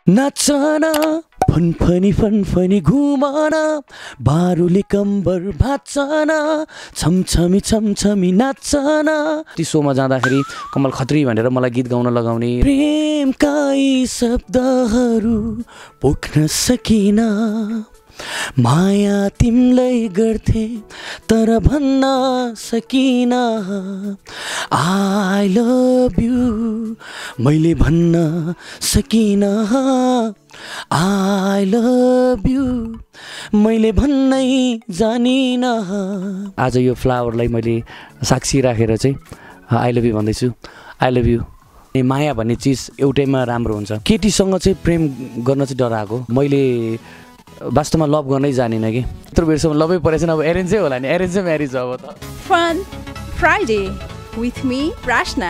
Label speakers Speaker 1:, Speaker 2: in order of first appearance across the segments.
Speaker 1: नाचना फनफनी फनफनी घुमना बारुले कम्बर भाँचना छमछमी छमछमी नाचना। ती सोमा जाँदाखेरि कमल खत्री भनेर मलाई गीत गाउन लगाउने। प्रेमका यी शब्दहरू पोख्न सकिन, माया तिमीलाई गर्थे तर भन्न सकिन। आई लभ यु मैले भन्न सकिन, आई लभ यु मैले भन्नै जानिन। आज यो फ्लावरलाई मैले साक्षी राखेर चाहिँ आई लभ यु भन्दैछु। I love you. माया भन्ने चिज एउटैमा राम्रो हुन्छ। केटीसँग चाहिँ प्रेम गर्न चाहिँ डराएको। मैले वास्तवमा लभ गर्नै जानिनँ कि यत्रो बेरसम्म लभै परेछ। अब एरेन्जै होला नि, एरेन्जै म्यारिज अब त।
Speaker 2: Fun Friday with me, Prashna.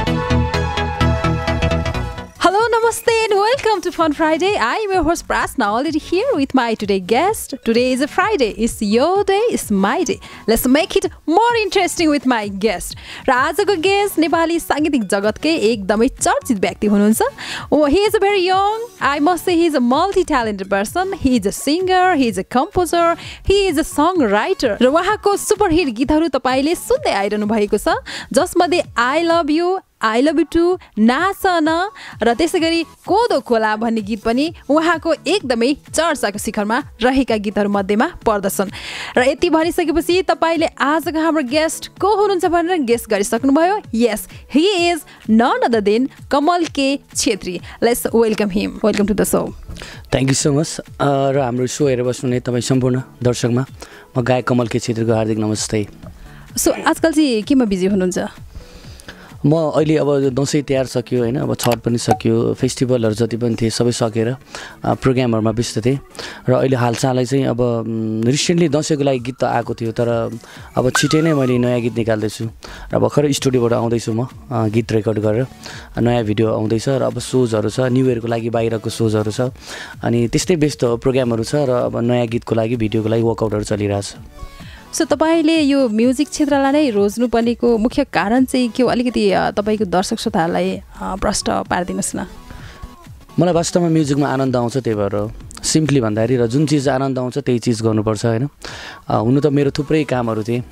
Speaker 2: Hello, namaste and welcome to Fun Friday. I am your host Prashna, already here with my today guest. Today is a Friday. It's your day, it's my day. Let's make it more interesting with my guest. र आजको guest Nepali सांगीतिक जगतकै एकदमै चर्चित व्यक्ति हुनुहुन्छ। He is a very young, I must say he is a multi-talented person. He is a singer, he is a composer, he is a songwriter. र उहाँको superhit गीतहरू तपाईले सुन्दै आइरहनु भएको छ, जसमध्ये I love you, I love you too, नाचन र त्यसैगरी कोदो खोला भन्ने गीत पनि उहाँको एकदमै चर्चाको शिखरमा रहेका गीतहरू मध्येमा पर्दछन्। र यति भनिसकेपछि तपाईले आजको हाम्रो गेस्ट को हुनुहुन्छ भनेर गेस गरिसक्नुभयो। Yes, he is none other than Kamal K Chhetri. Let's welcome him. Welcome to the show.
Speaker 1: Thank you so much. र हाम्रो सो हेरेर बस्नुहुने तपाईँ सम्पूर्ण दर्शकमा म गायक कमल के छेत्रीको हार्दिक नमस्ते।
Speaker 2: सो आजकल चाहिँ केमा बिजी हुनुहुन्छ?
Speaker 1: म अहिले अब दसैँ तिहार सक्यो होइन, अब छठ पनि सक्यो, फेस्टिभलहरू जति पनि थिए सबै सकेर प्रोग्रामहरूमा व्यस्त थिएँ। र अहिले हालसालै चाहिँ अब रिसेन्टली दसैँको लागि गीत त आएको थियो, तर अब छिटै नै मैले नयाँ गीत निकाल्दैछु र भर्खर स्टुडियोबाट आउँदैछु। म गीत रेकर्ड गरेर नयाँ भिडियो आउँदैछ र अब सोजहरू छ, न्यु इयरको लागि बाहिरको सोजहरू छ, अनि त्यस्तै व्यस्त प्रोग्रामहरू छ र अब नयाँ गीतको लागि भिडियोको लागि वर्कआउटहरू चलिरहेछ।
Speaker 2: सो तपाईँले यो म्युजिक क्षेत्रलाई नै रोज्नु पर्नेको मुख्य कारण चाहिँ के हो? अलिकति तपाईँको दर्शक श्रोताहरूलाई प्रश्न पारिदिनुहोस् न।
Speaker 1: मलाई वास्तवमा म्युजिकमा आनन्द आउँछ, त्यही भएर सिम्पली भन्दाखेरि र जुन चिज आनन्द आउँछ त्यही चिज गर्नुपर्छ होइन। हुनु त मेरो थुप्रै कामहरू थिए।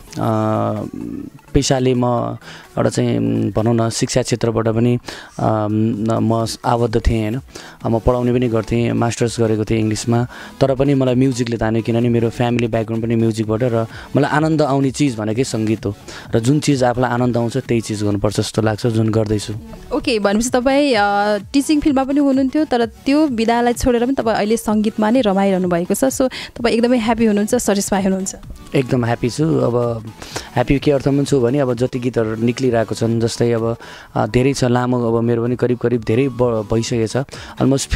Speaker 1: पेसाले म एउटा चाहिँ भनौँ न शिक्षा क्षेत्रबाट पनि म आबद्ध थिएँ होइन। म पढाउने पनि गर्थेँ, मास्टर्स गरेको थिएँ इङ्ग्लिसमा, तर पनि मलाई म्युजिकले तान्यो, किनभने मेरो फ्यामिली ब्याकग्राउन्ड पनि म्युजिकबाट र मलाई आनन्द आउने चिज भनेकै सङ्गीत हो र जुन चिज आफूलाई आनन्द आउँछ त्यही चिज गर्नुपर्छ जस्तो लाग्छ, जुन गर्दैछु।
Speaker 2: ओके, भनेपछि तपाईँ टिचिङ फिल्डमा पनि हुनुहुन्थ्यो, तर त्यो विधालाई छोडेर पनि तपाईँ अहिले सङ्गीतमा नै रमाइरहनु भएको छ। सो तपाईँ एकदमै ह्याप्पी हुनुहुन्छ, सेटिस्फाई हुनुहुन्छ? एकदम
Speaker 1: ह्याप्पी छु। अब ह्याप्पी के अर्थमा छु भने अब जति गीतहरू निक्लिरहेको छन्, जस्तै अब धेरै छ, लामो, अब मेरो पनि करिब धेरै भइसकेको छ। अलमोस्ट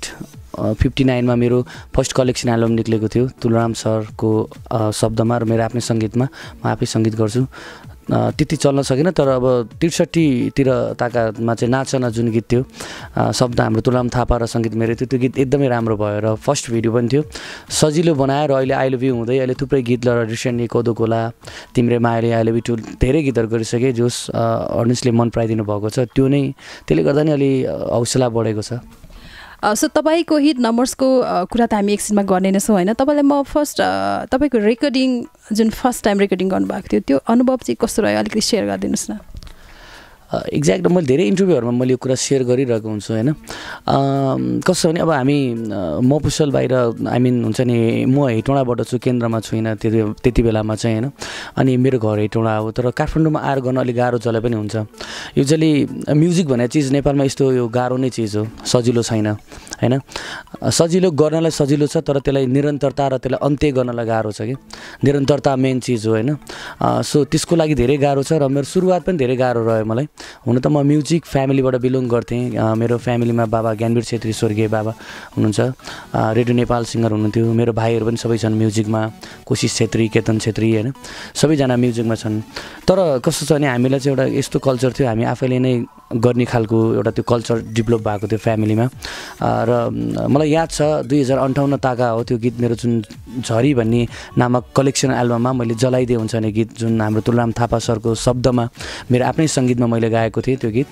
Speaker 1: 59मा मेरो फर्स्ट कलेक्सन एल्बम निक्लेको थियो, तुलराम सरको शब्दमा र मेरो आफ्नै सङ्गीतमा। म आफै सङ्गीत गर्छु। त्यति चल्न सकेन, तर अब 63तिर ताकामा चाहिँ नाचना जुन गीत थियो, शब्द हाम्रो तुलराम थापा र सङ्गीत मेरो थियो, त्यो गीत एकदमै राम्रो भयो र फर्स्ट भिडियो पनि थियो, सजिलो बनाएर। अहिले आई लभ यु हुँदै अहिले थुप्रै गीत र रिसेन्टली कोदो कोला, तिम्रे मायाले, आई लभ यु टु, धेरै गीतहरू गरिसकेँ जोस अर्नेस्टले मन पराइदिनु भएको छ। त्यो नै, त्यसले गर्दा नै अलि हौसला बढेको छ।
Speaker 2: सो तपाईँको हिट नम्बर्सको कुरा त हामी एकछिनमा गर्ने नै छौँ होइन। तपाईँलाई म फर्स्ट तपाईँको रेकर्डिङ जुन फर्स्ट टाइम रेकर्डिङ गर्नुभएको थियो, त्यो अनुभव चाहिँ कस्तो रह्यो? अलिकति सेयर गरिदिनुहोस् न।
Speaker 1: एक्ज्याक्ट मैले धेरै इन्टरभ्यूहरूमा मैले यो कुरा सेयर गरिरहेको हुन्छु होइन। कस्तो भने अब हामी मफुसल बाहिर हुन्छ नि, म हेटौँडाबाट छु, केन्द्रमा छुइनँ त्यति बेलामा चाहिँ होइन। अनि मेरो घर हेटौँडा हो, तर काठमाडौँमा आएर गर्न अलिक गाह्रो जसलाई पनि हुन्छ। युजली म्युजिक भन्ने चिज नेपालमा यस्तो यो गाह्रो नै चिज हो, सजिलो छैन होइन। सजिलो गर्नलाई सजिलो छ, तर त्यसलाई निरन्तरता र त्यसलाई अन्त्य गर्नलाई गाह्रो छ कि। निरन्तरता मेन चिज हो होइन। सो त्यसको लागि धेरै गाह्रो छ र मेरो सुरुवात पनि धेरै गाह्रो रह्यो मलाई। हुन त म म्युजिक फ्यामिलीबाट बिलोङ गर्थेँ। मेरो फ्यामिलीमा बाबा ज्ञानवीर छेत्री स्वर्गीय बाबा हुनुहुन्छ, रेडियो नेपाल सिङ्गर हुनुहुन्थ्यो। मेरो भाइहरू पनि सबै छन् म्युजिकमा, कोशिश छेत्री, केतन छेत्री होइन, सबैजना म्युजिकमा छन्। तर कस्तो छ भने हामीलाई चाहिँ एउटा यस्तो कल्चर थियो, हामी आफैले नै गर्ने खालको एउटा त्यो कल्चर डेभलप भएको थियो फ्यामिलीमा। र मलाई याद छ 2058 ताका हो त्यो गीत मेरो, जुन झरी भन्ने नामक कलेक्सन एल्बममा मैले जलाइदिए हुन्छ भने गीत, जुन हाम्रो तुलराम थापा सरको शब्दमा मेरो आफ्नै सङ्गीतमा मैले गाएको थिएँ त्यो गीत।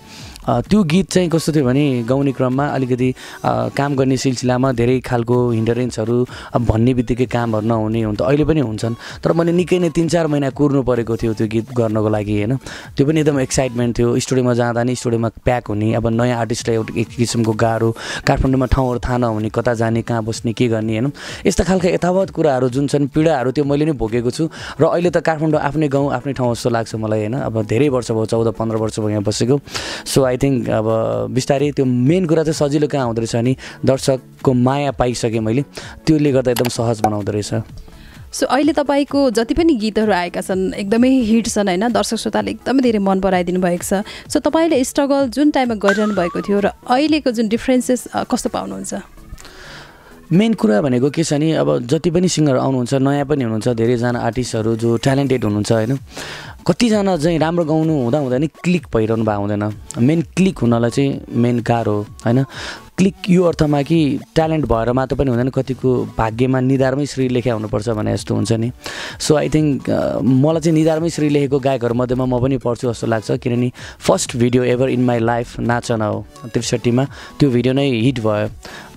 Speaker 1: त्यो गीत चाहिँ कस्तो थियो भने गाउने क्रममा अलिकति काम गर्ने सिलसिलामा धेरै खालको हिन्डरेन्सहरू भन्ने बित्तिकै कामहरू नहुने हुन त अहिले पनि हुन्छन्, तर मैले निकै नै 3-4 महिना कुर्नु परेको थियो त्यो गीत गर्नको लागि होइन। त्यो पनि एकदम एक्साइटमेन्ट थियो। स्टुडियोमा जाँदा नि स्टुडियोमा प्याक हुने, अब नयाँ आर्टिस्टलाई एउटा एक किसिमको गाह्रो, काठमाडौँमा ठाउँहरू थाहा नहुने, कता जाने, कहाँ बस्ने, के गर्ने होइन। यस्ता खालका यथावत कुराहरू जुन छन् पीडाहरू त्यो मैले नै भोगेको छु र अहिले त काठमाडौँ आफ्नै गाउँ आफ्नै ठाउँ जस्तो लाग्छ मलाई होइन। अब धेरै वर्ष भयो, 14-15 वर्ष भयो यहाँ बसेको। सो आई थिङ्क अब बिस्तारै त्यो मेन कुरा चाहिँ सजिलो कहाँ हुँदो रहेछ नि दर्शकको माया पाइसकेँ मैले, त्यसले गर्दा एकदम सहज बनाउँदो रहेछ।
Speaker 2: सो अहिले तपाईँको जति पनि गीतहरू आएका छन् एकदमै हिट छन् होइन, दर्शक श्रोताले एकदमै धेरै मन पराइदिनु भएको छ। सो तपाईँले स्ट्रगल जुन टाइममा गरिरहनु भएको थियो र अहिलेको जुन डिफ्रेन्सेस कस्तो पाउनुहुन्छ?
Speaker 1: मेन कुरा भनेको के छ नि, अब जति पनि सिङ्गर आउनुहुन्छ, नयाँ पनि हुनुहुन्छ, धेरैजना आर्टिस्टहरू जो ट्यालेन्टेड हुनुहुन्छ होइन, कतिजना चाहिँ राम्रो गाउनु हुँदा नि क्लिक भइरहनु भएको हुँदैन। मेन क्लिक हुनलाई चाहिँ मेन गाह्रो होइन। क्लिक यो अर्थमा कि ट्यालेन्ट भएर मात्र पनि हुँदैन, कतिको भाग्यमा निधारमै श्री लेख्या हुनुपर्छ भने जस्तो हुन्छ नि। सो आई थिङ्क मलाई चाहिँ निधारमै श्री लेखेको गायकहरूमध्येमा म पनि पर्छु जस्तो लाग्छ, किनभने first video ever in my life नाचन हो 63मा। त्यो भिडियो नै हिट भयो,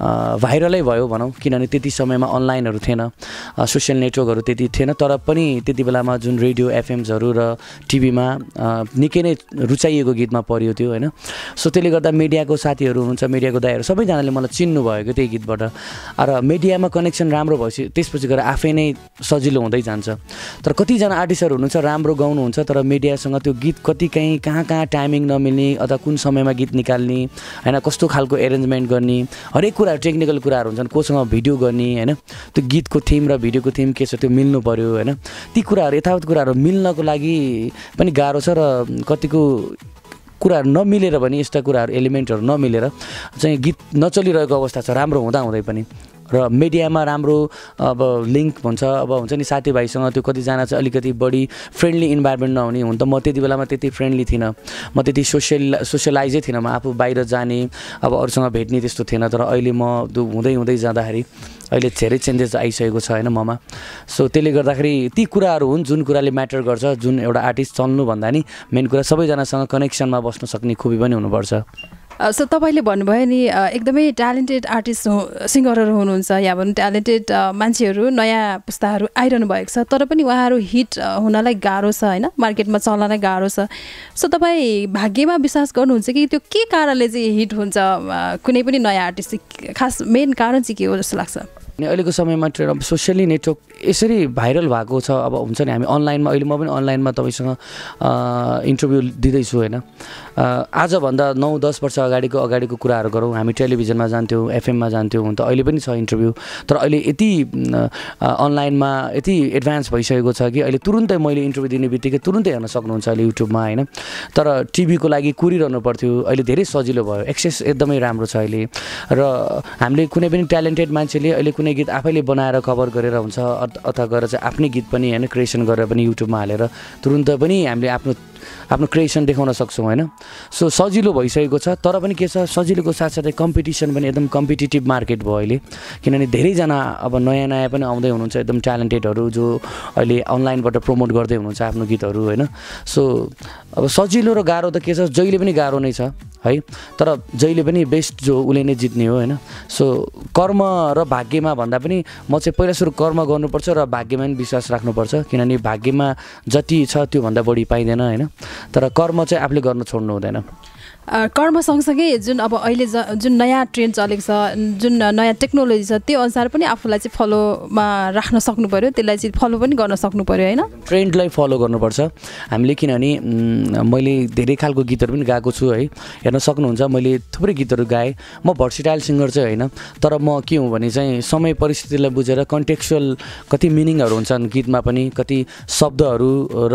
Speaker 1: भाइरलै भयो भनौँ, किनभने त्यति समयमा अनलाइनहरू थिएन, सोसियल नेटवर्कहरू त्यति थिएन, तर पनि त्यति बेलामा जुन रेडियो एफएम्सहरू र टिभीमा निकै नै रुचाइएको गीतमा परियो त्यो होइन। सो त्यसले गर्दा मिडियाको साथीहरू हुनुहुन्छ, मिडियाको दाइहरू सबैजनाले मलाई चिन्नु भएको त्यही गीतबाट। र मिडियामा कनेक्सन राम्रो भएपछि त्यसपछि गएर आफै नै सजिलो हुँदै जान्छ। तर कतिजना आर्टिस्टहरू हुनुहुन्छ राम्रो गाउनुहुन्छ, तर मिडियासँग त्यो गीत कति कहाँ टाइमिङ नमिल्ने अथवा कुन समयमा गीत निकाल्ने होइन, कस्तो खालको एरेन्जमेन्ट गर्ने, हरेक कुरा टेक्निकल कुराहरू हुन्छन्, कोसँग भिडियो गर्ने होइन, त्यो गीतको थिम र भिडियोको थिम के छ त्यो मिल्नु पऱ्यो होइन। ती कुराहरू यथावत कुराहरू मिल्नको लागि पनि गाह्रो छ र कतिको कुराहरू नमिलेर पनि यस्ता कुराहरू एलिमेन्टहरू नमिलेर चाहिँ गीत नचलिरहेको अवस्था छ राम्रो हुँदै पनि। र मिडियामा राम्रो अब लिङ्क हुन्छ, अब हुन्छ नि साथीभाइसँग त्यो कतिजना चाहिँ अलिकति बढी फ्रेन्डली इन्भाइरोमेन्ट नहुने हुन त म त्यति बेलामा त्यति फ्रेन्डली थिइनँ, म त्यति सोसियलाइजै थिइनँ, म आफू बाहिर जाने अब अरूसँग भेट्ने त्यस्तो थिएन। तर अहिले म हुँदै जाँदाखेरि अहिले धेरै चेन्जेस आइसकेको छ होइन ममा। सो त्यसले गर्दाखेरि ती कुराहरू हुन् जुन कुराले म्याटर गर्छ। जुन एउटा आर्टिस्ट चल्नुभन्दा नि मेन कुरा सबैजनासँग कनेक्सनमा बस्न सक्ने खुबी पनि हुनुपर्छ।
Speaker 2: सो तपाईँले भन्नुभयो नि एकदमै ट्यालेन्टेड आर्टिस्ट सिङ्गरहरू हुनुहुन्छ या भनौँ ट्यालेन्टेड मान्छेहरू नयाँ पुस्ताहरू आइरहनु भएको छ, तर पनि उहाँहरू हिट हुनलाई गाह्रो छ होइन, मार्केटमा चल्नलाई गाह्रो छ। सो तपाईँ भाग्यमा विश्वास गर्नुहुन्छ कि त्यो के कारणले चाहिँ हिट हुन्छ कुनै पनि नयाँ आर्टिस्ट? खास मेन कारण चाहिँ के हो जस्तो लाग्छ?
Speaker 1: अहिलेको समयमा सोसियली नेटवर्क यसरी भाइरल भएको छ। अब हुन्छ नि हामी अनलाइनमा, अहिले म पनि अनलाइनमा तपाईँसँग इन्टरभ्यू दिँदैछु होइन। आजभन्दा 9-10 वर्ष अगाडिको कुराहरू गरौँ, हामी टेलिभिजनमा जान्थ्यौँ, एफएममा जान्थ्यौँ, त अहिले पनि छ इन्टरभ्यू। तर अहिले यति अनलाइनमा यति एडभान्स भइसकेको छ कि अहिले तुरुन्तै मैले इन्टरभ्यू दिने बित्तिकै तुरुन्तै हेर्न सक्नुहुन्छ अहिले युट्युबमा होइन। तर टिभीको लागि कुरिरहनु पर्थ्यो, अहिले धेरै सजिलो भयो, एक्सेस एकदमै राम्रो छ अहिले। र हामीले कुनै पनि ट्यालेन्टेड मान्छेले अहिले कुनै गीत आफैले बनाएर कभर गरेर हुन्छ अथवा गएर चाहिँ आफ्नै गीत पनि होइन क्रिएसन गरेर पनि युट्युबमा हालेर तुरुन्त पनि हामीले आफ्नो क्रिएसन देखाउन सक्छौँ होइन। सो सजिलो भइसकेको छ, तर पनि के छ सजिलोको साथसाथै कम्पिटिसन पनि एकदम कम्पिटिटिभ मार्केट भयो अहिले, किनभने धेरैजना अब नयाँ पनि आउँदै हुनुहुन्छ एकदम ट्यालेन्टेडहरू जो अहिले अनलाइनबाट प्रमोट गर्दै हुनुहुन्छ आफ्नो गीतहरू होइन। सो अब सजिलो र गाह्रो त के छ, जहिले पनि गाह्रो नै छ है, तर जहिले पनि बेस्ट जो उसले नै जित्ने हो होइन। सो कर्म र भाग्यमा भन्दा पनि म चाहिँ पहिला सुरु कर्म गर्नुपर्छ र भाग्यमा पनि विश्वास राख्नुपर्छ, किनभने भाग्यमा जति छ त्योभन्दा बढी पाइँदैन होइन। तर कर्म चाहिँ आफूले गर्न छोड्नु हुँदैन।
Speaker 2: कर्म सँगसँगै जुन अब अहिले जुन नयाँ ट्रेन्ड चलेको छ, जुन नयाँ टेक्नोलोजी छ, त्यो अनुसार पनि आफूलाई चाहिँ फलोमा राख्न सक्नु पऱ्यो, त्यसलाई चाहिँ फलो पनि गर्न सक्नु पऱ्यो होइन। ट्रेन्डलाई
Speaker 1: फलो गर्नुपर्छ हामीले, किनभने मैले धेरै खालको गीतहरू पनि गाएको छु है, हेर्न सक्नुहुन्छ मैले थुप्रै गीतहरू गाएँ। म भर्सिटाइल सिङ्गर चाहिँ होइन, तर म के हुँ भने चाहिँ समय परिस्थितिलाई बुझेर कन्टेक्चुअल कति मिनिङहरू हुन्छन् गीतमा पनि, कति शब्दहरू र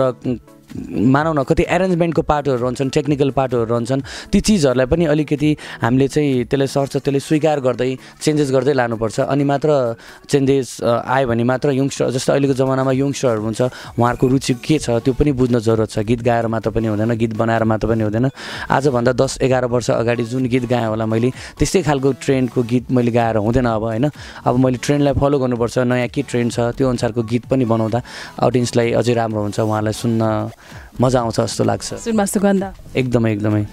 Speaker 1: मानौ न कति एरेन्जमेन्टको पार्टहरू रहन्छन्, टेक्निकल पार्टहरू रहन्छन्, ती चिजहरूलाई पनि अलिकति हामीले चाहिँ त्यसले स्वीकार गर्दै चेन्जेस गर्दै लानुपर्छ। अनि मात्र चेन्जेस आयो भने मात्र यङ्स्टर जस्तो अहिलेको जमानामा यङ्स्टरहरू हुन्छ उहाँहरूको रुचि के छ त्यो पनि बुझ्न जरुरत छ। गीत गाएर मात्र पनि हुँदैन, गीत बनाएर मात्र पनि हुँदैन। आजभन्दा 10-11 वर्ष अगाडि जुन गीत गाएँ होला मैले त्यस्तै खालको ट्रेन्डको गीत मैले गाएर हुँदैन अब होइन। अब मैले ट्रेन्डलाई फलो गर्नुपर्छ, नयाँ के ट्रेन्ड छ त्यो अनुसारको गीत पनि बनाउँदा अडियन्सलाई अझै राम्रो हुन्छ, उहाँलाई सुन्न मजा आउँछ जस्तो लाग्छ।
Speaker 2: सुनमा सुगन्ध
Speaker 1: एकदमै।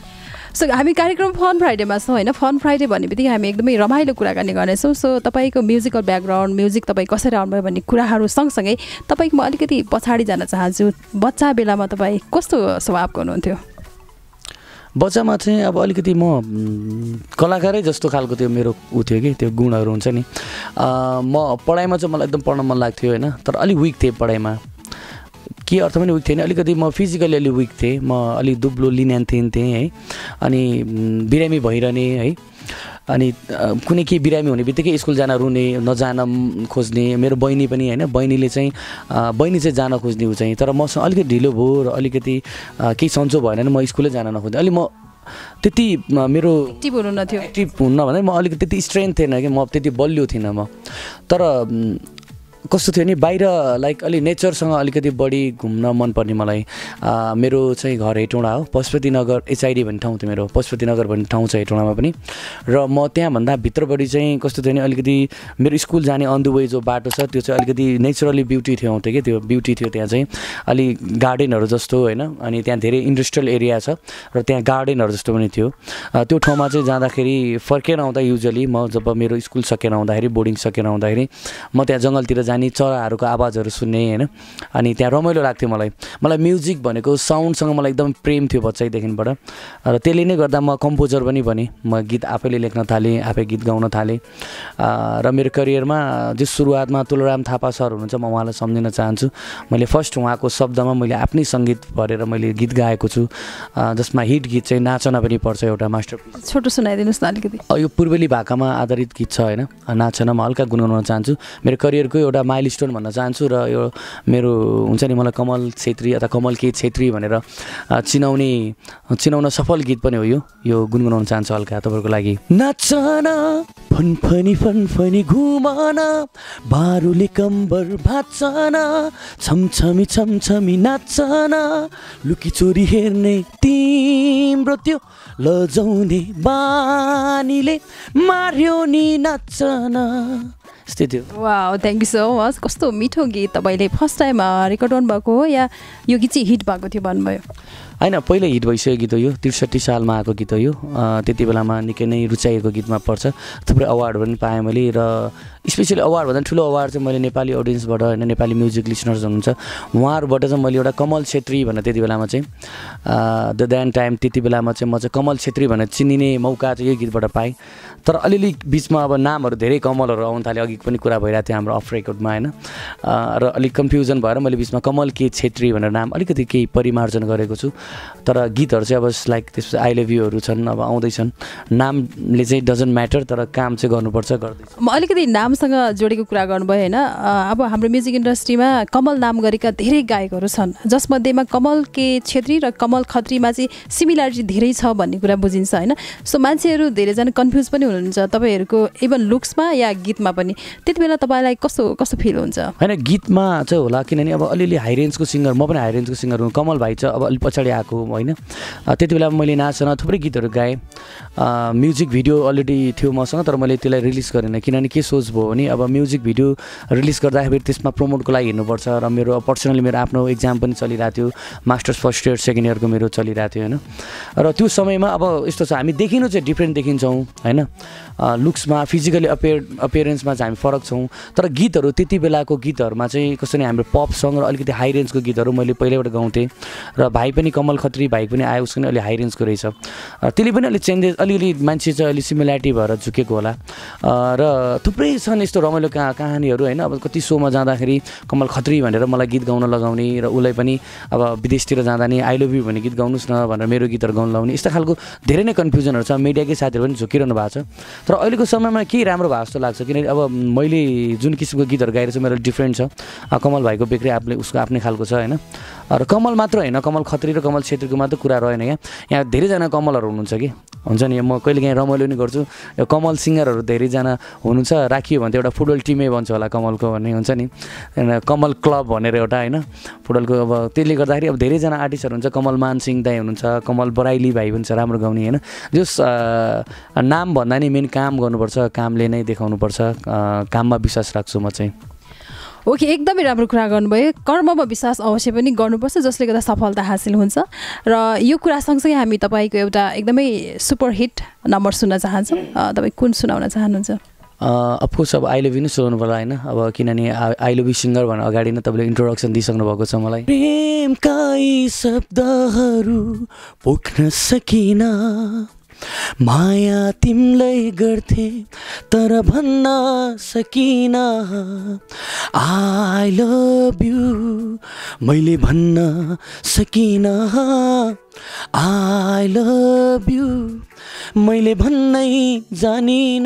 Speaker 2: सो हामी कार्यक्रम फन फ्राइडेमा छौँ होइन. फन फ्राइडे भन्ने बित्तिकै हामी एकदमै रमाइलो कुराकानी गर्नेछौँ. सो तपाईँको म्युजिकल ब्याकग्राउन्ड, म्युजिक तपाईँ कसरी आउनुभयो भन्ने कुराहरू सँगसँगै तपाईँको म अलिकति पछाडि जान चाहन्छु. बच्चा बेलामा तपाईँ कस्तो स्वभावको हुनुहुन्थ्यो?
Speaker 1: बच्चामा चाहिँ अब अलिकति म कलाकारै जस्तो खालको त्यो मेरो ऊ थियो कि त्यो गुणहरू हुन्छ नि. म पढाइमा चाहिँ मलाई एकदम पढ्न मन लाग्थ्यो होइन, तर अलिक विक थिएँ पढाइमा. के अर्थ पनि विक थिएन, अलिकति म फिजिकली अलिक विक थिएँ. म अलिक दुब्लो लिनेन थिएँ है. अनि बिरामी भइरहने है. अनि कुनै केही बिरामी हुने बित्तिकै स्कुल जान रुने, नजान खोज्ने. मेरो बहिनी पनि होइन, बहिनी चाहिँ जान खोज्ने ऊ चाहिँ. तर मसँग अलिकति ढिलो भयो र अलिकति केही सन्चो भएन भने म स्कुलै जान नखोज्ने. अलि म त्यति मेरो एक्टिभ हुन्न भने म अलिकति त्यति स्ट्रेन्थ थिएन कि, म त्यति बलियो थिइनँ म. तर कस्तो थियो नि, बाहिर लाइक अलि नेचरसँग अलिकति बढी घुम्न मनपर्ने मलाई. मेरो चाहिँ घर हेटौँडा हो, पशुपतिनगर एचआइडी भन्ने ठाउँ थियो मेरो. पशुपतिनगर भन्ने ठाउँ छ हेटौँडामा पनि. र म त्यहाँभन्दा भित्रपट्टि चाहिँ कस्तो थियो नि, अलिकति मेरो स्कुल जाने अन द वे जो बाटो छ त्यो चाहिँ अलिकति नेचुरली ब्युटी थियो आउँथ्यो कि. त्यो ब्युटी थियो त्यहाँ चाहिँ, अलि गार्डनहरू जस्तो होइन. अनि त्यहाँ धेरै इन्डस्ट्रियल एरिया छ र त्यहाँ गार्डनहरू जस्तो पनि थियो. त्यो ठाउँमा चाहिँ जाँदाखेरि फर्केर आउँदा युजली म जब मेरो स्कुल सकेर आउँदाखेरि, बोर्डिङ सकेर आउँदाखेरि म त्यहाँ जङ्गलतिर जाने, चराहरूको आवाजहरू सुन्ने होइन. अनि त्यहाँ रमाइलो लाग्थ्यो मलाई. म्युजिक भनेको साउन्डसँग मलाई एकदम प्रेम थियो बच्चैदेखिबाट. र त्यसले नै गर्दा म कम्पोजर पनि बनेँ. म गीत आफैले लेख्न थालेँ, आफै गीत गाउन थालेँ. र मेरो करियरमा जो सुरुवातमा तुलराम थापा सर हुनुहुन्छ, म उहाँलाई सम्झिन चाहन्छु. मैले फर्स्ट उहाँको शब्दमा मैले आफ्नै सङ्गीत भरेर मैले गीत गाएको छु, जसमा हिट गीत चाहिँ नाचना पनि पर्छ, एउटा मास्टरपिस.
Speaker 2: छोटो सुनाइदिनुहोस् न अलिकति.
Speaker 1: यो पूर्वेली भाकामा आधारित गीत छ होइन, नाचनामा हल्का गुनगुनाउन चाहन्छु. मेरो करियरको एउटा माइल स्टोन भन्न चाहन्छु. र यो मेरो हुन्छ नि, मलाई कमल छेत्री अथवा कमल के छेत्री भनेर चिनाउन सफल गीत पनि हो यो गुनगुनाउन चाहन्छु हल्का तपाईँहरूको लागि. नाचना फनफनी फनफनी घुमाना, बारुले कम्बर भाचना, छमछमी छमछमी नाचना, लुकी चोरी हेर्ने तिम्रो त्यो लजाउने बानीले मार्यो नि नाचना.
Speaker 2: Wow, thank you so much. कस्तो मिठो गीत. तपाईँले फर्स्ट टाइम रेकर्ड गर्नुभएको हो या यो गीत चाहिँ हिट भएको थियो भन्नुभयो?
Speaker 1: होइन, पहिल्यै हिट भइसकेको गीत हो यो. 63 सालमा आएको गीत हो यो. त्यति बेलामा निकै नै रुचाइएको गीतमा पर्छ. थुप्रै अवार्डहरू पनि पाएँ मैले. र स्पेसली अवार्डभन्दा ठुलो अवार्ड चाहिँ मैले नेपाली अडियन्सबाट होइन, नेपाली म्युजिक लिसनर्स हुनुहुन्छ उहाँहरूबाट चाहिँ मैले एउटा कमल छेत्री भनेर त्यति बेलामा चाहिँ द देन टाइम त्यति बेलामा चाहिँ म चाहिँ कमल छेत्री भनेर चिनिने मौका चाहिँ यो गीतबाट पाएँ. तर अलिअलि बिचमा अब नामहरू धेरै कमलहरू आउनु थाल्यो. अघि पनि कुरा भइरहेको थियो हाम्रो अफ रेकर्डमा होइन. र अलिक कन्फ्युजन भएर मैले बिचमा कमल के छेत्री भनेर नाम अलिकति केही परिमार्जन गरेको छु. तर गीतहरू चाहिँ अब लाइक त्यसपछि आई लभ युहरू छन्, अब आउँदैछन्. नामले चाहिँ डजन्ट म्याटर, तर काम चाहिँ गर्नुपर्छ, गर्दैछ.
Speaker 2: म अलिकति नामसँग जोडेको कुरा गर्नुभयो होइन. अब हाम्रो म्युजिक इन्डस्ट्रीमा कमल नाम गरेका धेरै गायकहरू छन्, जसमध्येमा कमल के छेत्री र कमल खत्रीमा चाहिँ सिमिलारिटी धेरै छ भन्ने कुरा बुझिन्छ होइन. सो मान्छेहरू धेरैजना कन्फ्युज पनि हुनुहुन्छ तपाईँहरूको इभन लुक्समा या गीतमा पनि. त्यति बेला तपाईँलाई कस्तो फिल हुन्छ?
Speaker 1: होइन, गीतमा चाहिँ होला, किनभने अब अलिअलि हाई रेन्जको सिङ्गर, म पनि हाई रेन्जको सिङ्गर हुँ. कमल भाइ चाहिँ अब अलिक पछाडि आएको होइन. त्यति बेला मैले नाचना थुप्रै गीतहरू गाएँ. म्युजिक भिडियो अलरेडी थियो मसँग, तर मैले त्यसलाई रिलिज गरेन. किनभने के सोच भयो भने अब म्युजिक भिडियो रिलिज गर्दाखेरि त्यसमा प्रमोटको लागि हिँड्नुपर्छ. र मेरो पर्सनली मेरो आफ्नो एक्जाम पनि चलिरहेको थियो. मास्टर्स फर्स्ट इयर सेकेन्ड इयरको मेरो चलिरहेको थियो होइन. र त्यो समयमा अब यस्तो छ, हामी देखिनु चाहिँ डिफ्रेन्ट देखिन्छौँ होइन. लुक्समा फिजिकली अपियरेन्समा चाहिँ हामी फरक छौँ. तर गीतहरू त्यति बेलाको गीतहरूमा चाहिँ कस्तो नि, हाम्रो पप सङ र अलिकति हाई रेन्जको गीतहरू मैले पहिल्यैबाट गाउँथेँ. र भाइ पनि कमल खत्री भाइ पनि आयो, उसको पनि अलि हाई रेन्जको रहेछ. त्यसले पनि अलिक चेन्जेस, अलिअलि मान्छे चाहिँ अलिक सिमिल्यारिटी भएर झुकेको होला. र थुप्रै छन् यस्तो रमाइलो कहानीहरू होइन. अब कति सोमा जाँदाखेरि कमल खत्री भनेर मलाई गीत गाउन लगाउने, र उसलाई पनि अब विदेशतिर जाँदा नि आई लभ यु भन्ने गीत गाउनुहोस् न भनेर मेरो गीतहरू गाउन लगाउने. यस्तो खालको धेरै नै कन्फ्युजनहरू छ. मिडियाकै साथीहरू पनि झुकिरहनु भएको छ. तर अहिलेको समयमा केही राम्रो भएको जस्तो लाग्छ, किनकि अब मैले जुन किसिमको गीतहरू गाएर चाहिँ मेरो डिफ्रेन्ट छ. कमल भाइको बेग्रै उसको आफ्नै खालको छ होइन. र कमल मात्र होइन, कमल खत्री र कमल छेत्रीको मात्र कुरा रहेन. यहाँ धेरैजना कमलहरू हुनुहुन्छ कि, हुन्छ नि. म कहिले काहीँ रमाइलो पनि गर्छु. यो कमल सिङ्गरहरू धेरैजना हुनुहुन्छ. राखियो भने त एउटा फुटबल टिमै बन्छ होला कमलको भन्ने हुन्छ नि, कमल क्लब भनेर एउटा होइन फुटबलको. अब त्यसले गर्दाखेरि अब धेरैजना आर्टिस्टहरू हुन्छ. कमल मानसिंह दाई हुनुहुन्छ, कमल बराइली भाइ हुन्छ, राम्रो गाउने होइन. जस नाम भन्दा नि मेन काम गर्नुपर्छ, कामले नै देखाउनुपर्छ. काममा विश्वास राख्छु म चाहिँ.
Speaker 2: ओके, एकदमै राम्रो कुरा गर्नुभयो। कर्ममा विश्वास अवश्य पनि गर्नुपर्छ जसले गर्दा सफलता हासिल हुन्छ। र यो कुरा सँगसँगै हामी तपाईँको एउटा एकदमै सुपर हिट नम्बर सुन्न चाहन्छौँ। तपाईँ कुन सुनाउन चाहनुहुन्छ?
Speaker 1: अफकोर्स अब आई लभ यु नै सुनाउनु पर्ला होइन, अब किनभने आई लभ यु सिङ्गर भनेर अगाडि नै तपाईँले इन्ट्रोडक्सन दिइसक्नु भएको छ मलाई। प्रेमका यी शब्दहरू पोख्न सकिन, माया तिमीलाई गर्थे तर भन्न सकिन, आई लभ यु मैले भन्न सकिन, आई लभ यु मैले भन्नै जानिन,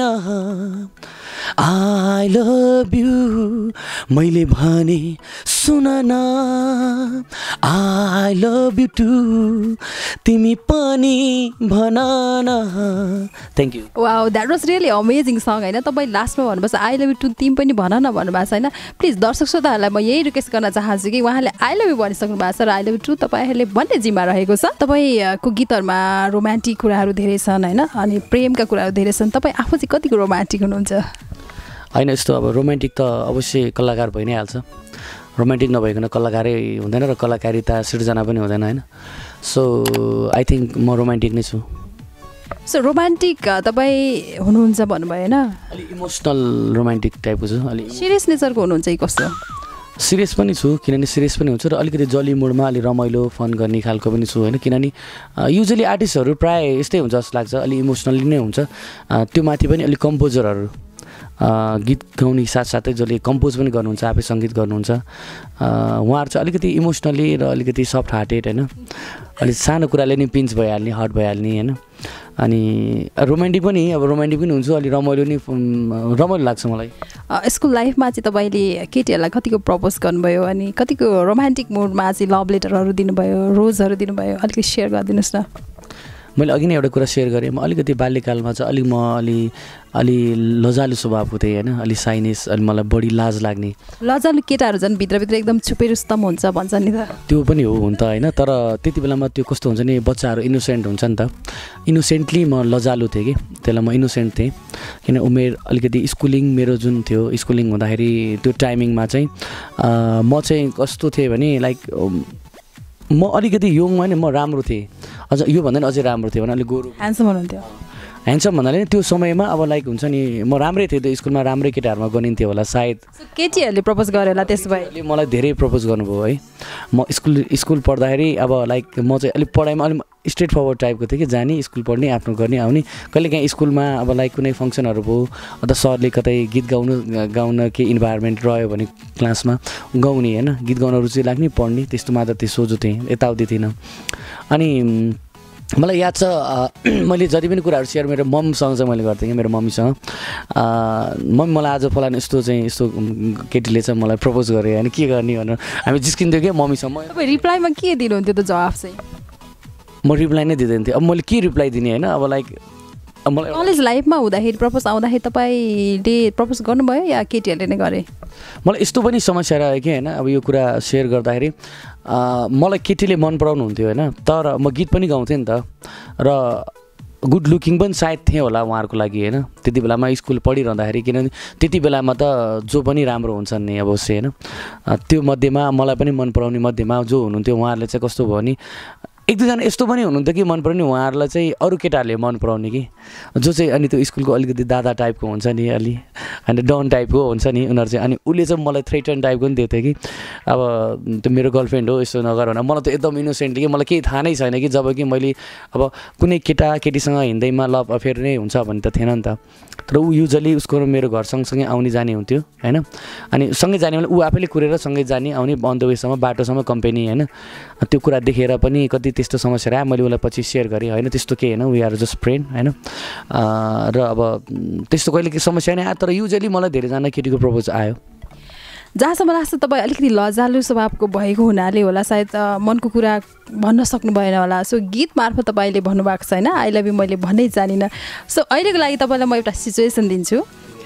Speaker 1: आई लभ यु मैले भने सुन न, आई लभ यु टु तिमी पनि भन न। Thank you.
Speaker 2: Wow, that was really amazing song होइन। तपाईँ लास्टमा भन्नुभएको छ आई लभ यु टु तिमी पनि भन न भन्नुभएको छ होइन। प्लिज दर्शक श्रोताहरूलाई म यही रिक्वेस्ट गर्न चाहन्छु कि उहाँले आई लभ यु भनिसक्नु भएको छ र आई लभ यु टु तपाईँहरूले भन्ने जिम्मा रहेको छ। तपाईँको गीतहरूमा रोमान्टिक कुराहरू धेरै छन् होइन, अनि प्रेमका कुराहरू धेरै छन्। तपाईँ आफू चाहिँ कतिको रोमान्टिक हुनुहुन्छ?
Speaker 1: होइन, यस्तो अब रोमान्टिक त अवश्य कलाकार भइ नै हाल्छ, रोमान्टिक नभइकन कलाकारै हुँदैन र कलाकारिता सिर्जना पनि हुँदैन होइन। सो आई थिङ्क म रोमान्टिक नै छु।
Speaker 2: सो रोमान्टिक तपाईँ हुनुहुन्छ भन्नुभयो होइन,
Speaker 1: अलिक इमोसनल रोमान्टिक टाइपको छु, अलिक
Speaker 2: सिरियस नेचरको हुनुहुन्छ कि कस्तो?
Speaker 1: सिरियस पनि छु, किनभने सिरियस पनि हुन्छु र अलिकति जली मुडमा अलिक रमाइलो फन गर्ने खालको पनि छु होइन। किनभने युजली आर्टिस्टहरू प्रायः यस्तै हुन्छ जस्तो लाग्छ, अलिक इमोसनली नै हुन्छ। त्यो माथि पनि अलिक कम्पोजरहरू गीत गाउने साथसाथै जसले कम्पोज पनि गर्नुहुन्छ, आफै सङ्गीत गर्नुहुन्छ, उहाँहरू चाहिँ अलिकति इमोसनली र अलिकति सफ्ट हार्टेड होइन, अलिक सानो कुराले नि पिन्च भइहाल्ने, हर्ट भइहाल्ने होइन। अनि रोमान्टिक पनि हुन्छु, अलिक रमाइलो लाग्छ मलाई।
Speaker 2: स्कुल लाइफमा चाहिँ तपाईँले केटीहरूलाई कतिको प्रपोज गर्नुभयो अनि कतिको रोमान्टिक मुडमा चाहिँ लभ लेटरहरू दिनुभयो, रोजहरू दिनुभयो, अलिकति सेयर गरिदिनुहोस् न।
Speaker 1: मैले अघि नै एउटा कुरा सेयर गरेँ, म अलिकति बाल्यकालमा चाहिँ अलि लजालु स्वभावको थिएँ होइन, अलि साइनेस, अनि मलाई बढी लाज लाग्ने।
Speaker 2: लजालु केटाहरू झन् भित्रभित्र एकदम छुपे रुस्तम हुन्छ भन्छ नि त।
Speaker 1: त्यो पनि हो त होइन, तर त्यति बेलामा त्यो कस्तो हुन्छ नि, बच्चाहरू इनोसेन्ट हुन्छ नि त, इनोसेन्टली म लजालु थिएँ कि, त्यसलाई म इनोसेन्ट थिएँ। किन उमेर अलिकति स्कुलिङ मेरो जुन थियो, स्कुलिङ हुँदाखेरि त्यो टाइमिङमा चाहिँ म चाहिँ कस्तो थिएँ भने लाइक म अलिकति यङमा नि म राम्रो थिएँ, अझ यो भन्दा नि अझै राम्रो थियो भने अलिक गोरु
Speaker 2: ह्यान्डसम हुनुहुन्थ्यो।
Speaker 1: ह्यान्डसम भन्नाले त्यो समयमा अब लाइक हुन्छ नि, म राम्रै थिएँ, त्यो स्कुलमा राम्रै केटाहरूमा गनिन्थ्यो होला सायद।
Speaker 2: केटीहरूले प्रपोज गरे होला त्यसो भए?
Speaker 1: मलाई धेरै प्रपोज गर्नुभयो है। म स्कुल पढ्दाखेरि अब लाइक म चाहिँ अलिक पढाइमा अलिक स्ट्रेट फरवर्ड टाइपको थिएँ कि, जाने स्कुल पढ्ने, आफ्नो गर्ने, आउने। कहिलेकाहीँ स्कुलमा अब लाइक कुनै फङ्सनहरू भयो अथवा सरले कतै गीत गाउन केही इन्भाइरोमेन्ट रह्यो भने क्लासमा गाउने होइन, गीत गाउन रुचि लाग्ने, पढ्ने, त्यस्तोमा त त्यो सोझो थिएँ, यताउति थिइनँ। अनि मलाई याद छ मैले जति पनि कुराहरू सेयर मेरो ममसँग चाहिँ मैले गर्थेँ कि, मेरो मम्मीसँग। मम्मी मलाई आज फलानु यस्तो केटीले चाहिँ मलाई प्रपोज गरे होइन, के गर्ने भनेर हामी जिस्किन्थ्यो क्या मम्मीसँग।
Speaker 2: तपाईँ रिप्लाईमा के दिनुहुन्थ्यो त जवाफ चाहिँ?
Speaker 1: म रिप्लाई नै दिँदैन थिएँ। अब मैले के रिप्लाई दिने होइन, अब लाइक मलाई
Speaker 2: कलेज लाइफमा हुँदाखेरि प्रपोज आउँदाखेरि तपाईँले प्रपोज गर्नुभयो या केटीहरूले नै गरे?
Speaker 1: मलाई यस्तो पनि समस्या रह्यो कि होइन, अब यो कुरा सेयर गर्दाखेरि मलाई केटीले मन पराउनु हुन्थ्यो होइन, तर म गीत पनि गाउँथेँ नि त, र गुड लुकिङ पनि सायद थिएँ होला उहाँहरूको लागि होइन, त्यति बेलामा स्कुल पढिरहँदाखेरि। किनभने त्यति बेलामा त जो पनि राम्रो हुन्छन् नि अवश्य होइन, त्यो मध्येमा मलाई पनि मन पराउने मध्येमा जो हुनुहुन्थ्यो उहाँहरूले चाहिँ कस्तो भयो भने, एक दुईजना यस्तो पनि हुनुहुन्थ्यो कि मन पराउने, उहाँहरूलाई चाहिँ अरू केटाहरूले मन पराउने कि, जो चाहिँ अनि त्यो स्कुलको अलिकति दादा टाइपको हुन्छ नि, अलि होइन डन टाइपको हुन्छ नि उनीहरू चाहिँ। अनि उसले चाहिँ मलाई थ्रेटन टाइपको पनि दिएको थियो कि, अब त्यो मेरो गर्लफ्रेन्ड हो यस्तो नगर भनेर। मलाई त एकदम इनोसेन्टली कि, मलाई केही थाहा नै छैन कि, जब कि मैले अब कुनै केटीसँग हिँड्दैमा लभ अफेयर नै हुन्छ भन्ने त थिएन नि त। तर ऊ युजली उसको मेरो घर सँगसँगै आउने जाने हुन्थ्यो होइन, अनि सँगै जाने भने ऊ आफैले कुरेर सँगै जाने आउने, अन द वेसम्म बाटोसम्म कम्पनी होइन। त्यो कुरा देखेर पनि कति त्यस्तो समस्या आयो, मैले उसलाई पछि सेयर गरेँ होइन, त्यस्तो केही होइन, वी आर जस्ट फ्रेन्ड होइन। र अब त्यस्तो कहिले समस्या नै आयो, तर युजली मलाई धेरैजना केटीको प्रपोज आयो।
Speaker 2: जहाँसम्म लाग्छ तपाईँ अलिकति लजालु स्वभावको भएको हुनाले होला सायद मनको कुरा भन्न सक्नु भएन होला। सो गीत मार्फत तपाईँले भन्नुभएको छ होइन, आई लभ यु मैले भन्नै जानिनँ। सो अहिलेको लागि तपाईँलाई म एउटा सिचुएसन दिन्छु।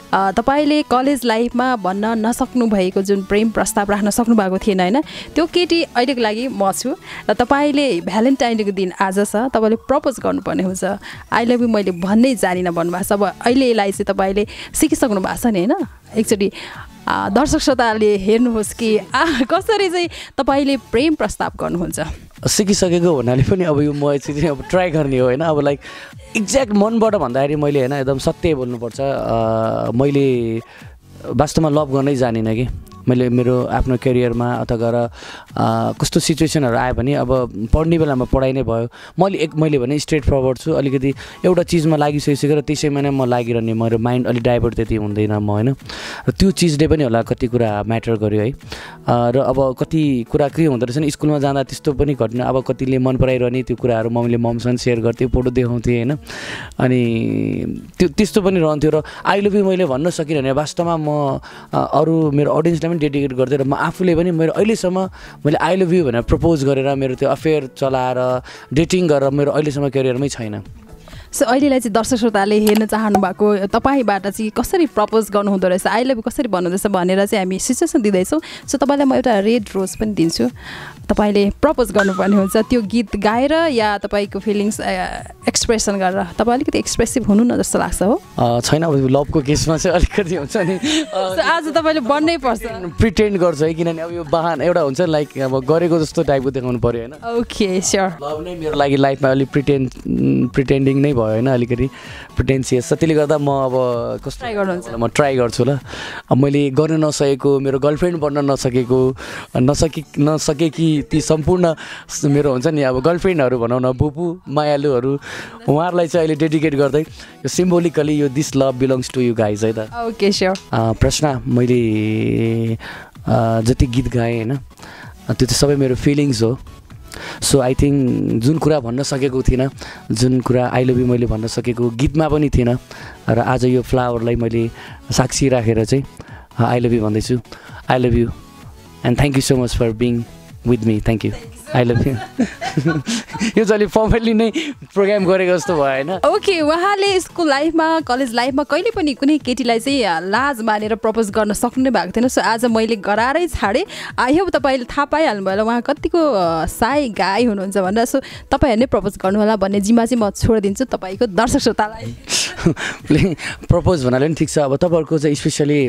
Speaker 2: तपाईँले कलेज लाइफमा भन्न नसक्नु भएको जुन प्रेम प्रस्ताव राख्न सक्नु भएको थिएन होइन, त्यो केटी अहिलेको लागि म छु र तपाईँले भ्यालेन्टाइन डेको दिन आज छ, तपाईँले प्रपोज गर्नुपर्ने हुन्छ। आई लभ यु मैले भन्नै जानिनँ भन्नुभएको छ। अब अहिले यसलाई चाहिँ तपाईँले सिकिसक्नु भएको छ नि होइन, एकचोटि दर्शक श्रोताले हेर्नुहोस् कि कसरी चाहिँ तपाईँले प्रेम प्रस्ताव गर्नुहुन्छ।
Speaker 1: सिकिसकेको हुनाले पनि अब यो म चाहिँ अब ट्राई गर्ने हो होइन। अब लाइक एक्ज्याक्ट मनबाट भन्दाखेरि मैले होइन एकदम सत्य बोल्नुपर्छ, मैले वास्तवमा लभ गर्नै जानिनँ कि। मैले मेरो आफ्नो करियरमा अथवा गएर कस्तो सिचुएसनहरू आयो भने अब पढ्ने बेलामा पढाइ नै भयो। मैले भने स्ट्रेट फरवर्ड छु, अलिकति एउटा चिजमा लागिसकिसकेर त्यसैमा नै म लागिरहने, मेरो माइन्ड अलिक डाइभर्ट त्यति हुँदैन म होइन। र त्यो चिजले पनि होला कति कुरा म्याटर गर्यो है। र अब कति कुरा के हुँदो रहेछ नि, स्कुलमा जाँदा त्यस्तो पनि घट्न, अब कतिले मन पराइरहने त्यो कुराहरू मैले ममसँग सेयर गर्थेँ, फोटो देखाउँथेँ होइन। अनि त्यस्तो पनि रहन्थ्यो। र आई लभ यु मैले भन्न सकिनँ भने वास्तवमा म अरू मेरो अडियन्सलाई डेडिकेट गर्दै र म आफूले पनि मेरो अहिलेसम्म मैले आई लभ यु भनेर प्रपोज गरेर मेरो त्यो अफेयर चलाएर डेटिङ गरेर मेरो अहिलेसम्म करियरमै छैन।
Speaker 2: सो अहिलेलाई चाहिँ दर्शक श्रोताले हेर्न चाहनु भएको तपाईँबाट चाहिँ कसरी प्रपोज गर्नुहुँदो रहेछ, आई लभ यु कसरी भन्नुहुँदो रहेछ भनेर चाहिँ हामी सिचुएसन दिँदैछौँ। सो तपाईँलाई म एउटा रेड रोज पनि दिन्छु, तपाईँले प्रपोज गर्नुपर्ने हुन्छ। त्यो गीत गाएर या तपाईँको फिलिङ्स एक्सप्रेसन गरेर। तपाईँ अलिकति एक्सप्रेसिभ हुनु न जस्तो लाग्छ हो।
Speaker 1: छैन अब लभको केसमा चाहिँ अलिकति हुन्छ नि,
Speaker 2: आज तपाईँले बन्नै पर्छ,
Speaker 1: प्रिटेन्ड गर्छ है, किनभने अब यो बहाना एउटा हुन्छ नि लाइक अब गरेको जस्तो टाइपको देखाउनु पऱ्यो होइन।
Speaker 2: Okay sure.
Speaker 1: लभ नै मेरो लागि लाइफमा अलिक प्रिटेन्डिङ नै भयो होइन, अलिकति प्रिटेन्सियस छ। त्यसले गर्दा म अब कस्तो
Speaker 2: ट्राई गर्नुहुन्छ?
Speaker 1: म ट्राई गर्छु ल। अब मैले गर्न नसकेको, मेरो गर्लफ्रेन्ड बन्न नसके कि ती सम्पूर्ण मेरो हुन्छ नि अब गर्लफ्रेन्डहरू भनौँ न, बुबु मायालुहरू, उहाँहरूलाई चाहिँ अहिले डेडिकेट गर्दै यो सिम्बोलिकली यो this love belongs to you guys है त।
Speaker 2: Okay sure.
Speaker 1: प्रश्न मैले जति गीत गाएँ होइन त्यो चाहिँ सबै मेरो फिलिङ्स हो। सो आई थिङ्क जुन कुरा भन्न सकेको थिइनँ, जुन कुरा आई लभ यु मैले भन्न सकेको गीतमा पनि थिइनँ, र आज यो फ्लावरलाई मैले साक्षी राखेर चाहिँ आई लभ यु भन्दैछु। I love you and thank you so much for being with me. Thank you, I love you. यो चाहिँ अलिक फर्मली नै प्रोग्राम गरेको जस्तो भयो होइन।
Speaker 2: ओके, उहाँले स्कुल लाइफमा कलेज लाइफमा कहिले पनि कुनै केटीलाई चाहिँ लाज मानेर प्रपोज गर्न सक्नु नै भएको थिएन। सो आज मैले गराएरै छाडेँ। आई होप तपाईँले थाहा पाइहाल्नु भयो होला उहाँ कतिको साई गाई हुनुहुन्छ भनेर। सो तपाईँहरूले प्रपोज गर्नु होला भन्ने जिम्मा चाहिँ म छोडिदिन्छु तपाईँको दर्शक श्रोतालाई।
Speaker 1: प्रपोज भन्नाले पनि ठिक छ। अब तपाईँहरूको चाहिँ स्पेसली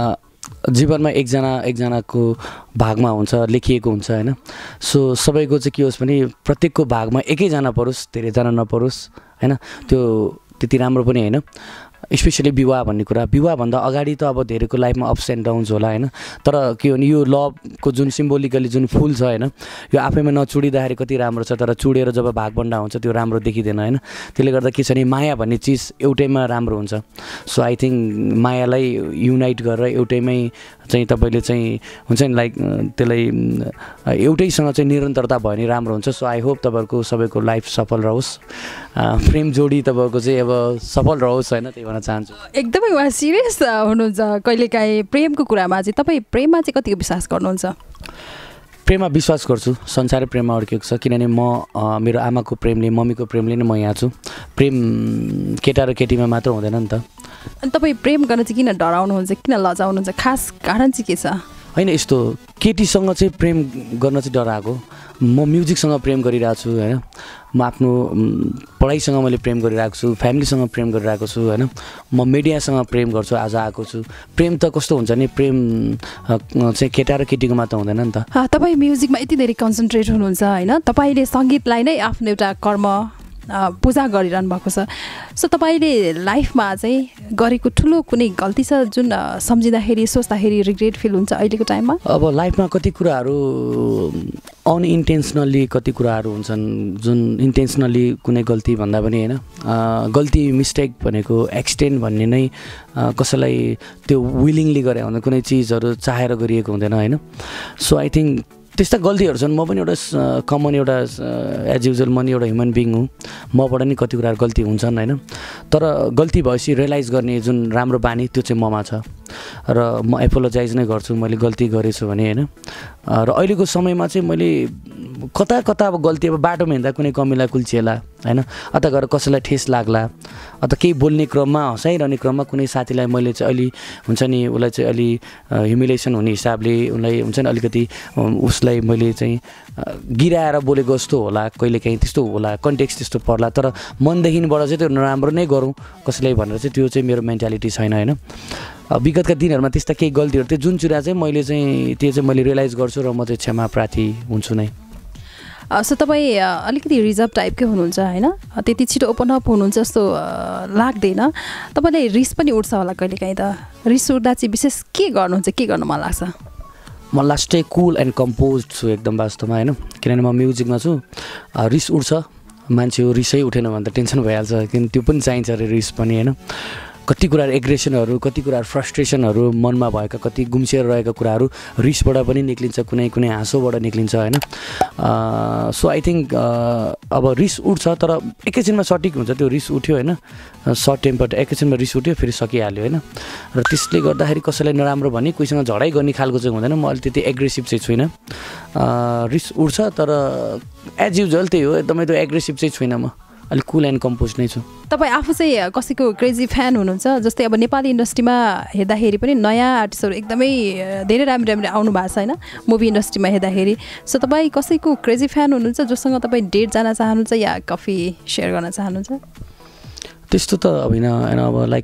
Speaker 1: जीवनमा एकजनाको भागमा हुन्छ, लेखिएको हुन्छ होइन। सो सबैको चाहिँ के होस् भने प्रत्येकको भागमा एकैजना परोस्, धेरैजना नपरोस् होइन, त्यो त्यति राम्रो पनि होइन। स्पेसली विवाह भन्ने कुरा, विवाहभन्दा अगाडि त अब धेरैको लाइफमा अप्स एन्ड डाउन्स होला होइन। तर के भने यो लभको जुन सिम्बोलिकली जुन फुल छ होइन, यो आफैमा नचुडिँदाखेरि कति राम्रो छ, तर चुडेर जब भागभन्डा हुन्छ त्यो राम्रो देखिँदैन होइन। त्यसले गर्दा के छ भने माया भन्ने चिज एउटैमा राम्रो हुन्छ। सो आई थिङ्क मायालाई युनाइट गरेर एउटैमै चाहिँ तपाईँले चाहिँ हुन्छ नि लाइक त्यसलाई एउटैसँग चाहिँ निरन्तरता भयो भने राम्रो हुन्छ। सो आई होप तपाईँहरूको सबैको लाइफ सफल रहोस्, प्रेम जोडी तपाईँको चाहिँ अब सफल रहोस् होइन, त्यही भन्न चाहन्छु।
Speaker 2: एकदमै उहाँ सिरियस हुनुहुन्छ कहिलेकाहीँ प्रेमको कुरामा चाहिँ। तपाईँ प्रेममा चाहिँ कतिको विश्वास गर्नुहुन्छ?
Speaker 1: प्रेममा विश्वास गर्छु, संसारै प्रेममा अड्केको छ। किनभने म मेरो आमाको प्रेमले, मम्मीको प्रेमले नै म यहाँ छु। प्रेम केटा र केटीमा मात्र हुँदैन नि त।
Speaker 2: अनि तपाईँ प्रेम गर्न चाहिँ किन डराउनुहुन्छ, किन लजाउनुहुन्छ, खास कारण चाहिँ के छ?
Speaker 1: होइन, यस्तो केटीसँग चाहिँ प्रेम गर्न चाहिँ डराएको। म म्युजिकसँग प्रेम गरिरहेको छु होइन, म आफ्नो पढाइसँग मैले प्रेम गरिरहेको छु, फ्यामिलीसँग प्रेम गरिरहेको छु होइन, म मिडियासँग प्रेम गर्छु, आज आएको छु। प्रेम त कस्तो हुन्छ नि, प्रेम चाहिँ केटा र केटीको मात्र हुँदैन नि त।
Speaker 2: तपाईँ म्युजिकमा यति धेरै कन्सन्ट्रेट हुनुहुन्छ होइन, तपाईँले सङ्गीतलाई नै आफ्नो एउटा कर्म पूजा गरिरहनु भएको छ। सो तपाईँले लाइफमा चाहिँ गरेको ठुलो कुनै गल्ती छ जुन सम्झिँदाखेरि सोच्दाखेरि रिग्रेट फिल हुन्छ अहिलेको टाइममा? अब
Speaker 1: लाइफमा कति कुराहरू अनइन्टेन्सनल्ली कति कुराहरू हुन्छन्, जुन इन्टेन्सनल्ली कुनै गल्ती भन्दा पनि होइन, गल्ती मिस्टेक भनेको एक्सटेन्ड भन्ने नै कसैलाई त्यो विलिङली गरे हुँदैन, कुनै चिजहरू चाहेर गरिएको हुँदैन होइन। सो आई थिङ्क त्यस्ता गल्तीहरू छन्। म पनि एउटा कमन एउटा एज युजुअल म नि एउटा ह्युमन बिङ हुँ, मबाट नि कति कुराहरू गल्ती हुन्छन् होइन। तर गल्ती भएपछि रियलाइज गर्ने जुन राम्रो बानी त्यो चाहिँ ममा छ, र म एपोलोजाइज नै गर्छु मैले गल्ती गरेछु भने होइन। र अहिलेको समयमा चाहिँ मैले कता कता अब गल्ती, अब बाटोमा हिँड्दा कुनै कमिला कुल्चिएला होइन, अथवा गएर कसैलाई ठेस लाग्ला अथवा केही बोल्ने क्रममा हँसाइरहने क्रममा कुनै साथीलाई मैले चाहिँ अलि हुन्छ नि उसलाई चाहिँ अलि ह्युमिलेसन हुने हिसाबले उनलाई हुन्छ नि अलिकति उसलाई मैले चाहिँ गिराएर बोलेको जस्तो होला, कहिलेकाहीँ त्यस्तो होला, कन्टेक्स्ट त्यस्तो पर्ला, तर मनदेखिबाट चाहिँ त्यो नराम्रो नै गरौँ कसैलाई भनेर चाहिँ त्यो चाहिँ मेरो मेन्टालिटी छैन होइन। विगतका दिनहरूमा त्यस्ता केही गल्तीहरू थियो जुन कुरा चाहिँ मैले चाहिँ त्यो चाहिँ मैले रियलाइज गर्छु र म चाहिँ क्षमा प्रार्थी हुन्छु नै।
Speaker 2: सो तपाईँ अलिकति रिजर्भ टाइपकै हुनुहुन्छ होइन, त्यति छिटो ओपन अप हुनुहुन्छ जस्तो लाग्दैन। तपाईँलाई रिस पनि उठ्छ होला कहिलेकाहीँ त, रिस उठ्दा चाहिँ विशेष के गर्नुहुन्छ, के गर्नु मन लाग्छ?
Speaker 1: म लास्टै कुल एन्ड कम्पोज छु एकदम वास्तवमा होइन, किनभने म म्युजिकमा छु। रिस उठ्छ, मान्छे हो रिसै उठेन भने त टेन्सन भइहाल्छ, किन त्यो पनि चाहिन्छ अरे रिस पनि होइन। कति कुराहरू एग्रेसनहरू, कति कुराहरू फ्रस्ट्रेसनहरू, मनमा भएका कति गुम्सिएर रहेका कुराहरू रिसबाट पनि निक्लिन्छ, कुनै कुनै हाँसोबाट निक्लिन्छ होइन। सो आई थिङ्क अब रिस उठ्छ तर एकैछिनमा सटिक हुन्छ, त्यो रिस उठ्यो होइन, सर्ट टेम्पर एकैछिनमा रिस उठ्यो फेरि सकिहाल्यो होइन। र त्यसले गर्दाखेरि कसैलाई नराम्रो भने कोहीसँग झडाइ गर्ने खालको चाहिँ हुँदैन। म अलिक त्यति एग्रेसिभ चाहिँ छुइनँ। रिस उठ्छ तर एज युजल त्यही हो, एकदमै त्यो एग्रेसिभ चाहिँ छुइनँ, म अलिक कुल एन्ड कम्पोज नै छु।
Speaker 2: तपाईँ आफू चाहिँ कसैको क्रेजी फ्यान हुनुहुन्छ? जस्तै अब नेपाली इन्डस्ट्रीमा हेर्दाखेरि पनि नयाँ आर्टिस्टहरू एकदमै धेरै राम्रो राम्रो आउनु भएको छ होइन, मुभी इन्डस्ट्रीमा हेर्दाखेरि। सो तपाईँ कसैको क्रेजी फ्यान हुनुहुन्छ जोसँग तपाईँ डेट जान चाहनुहुन्छ या कफी सेयर गर्न चाहनुहुन्छ?
Speaker 1: त्यस्तो त होइन होइन। अब लाइक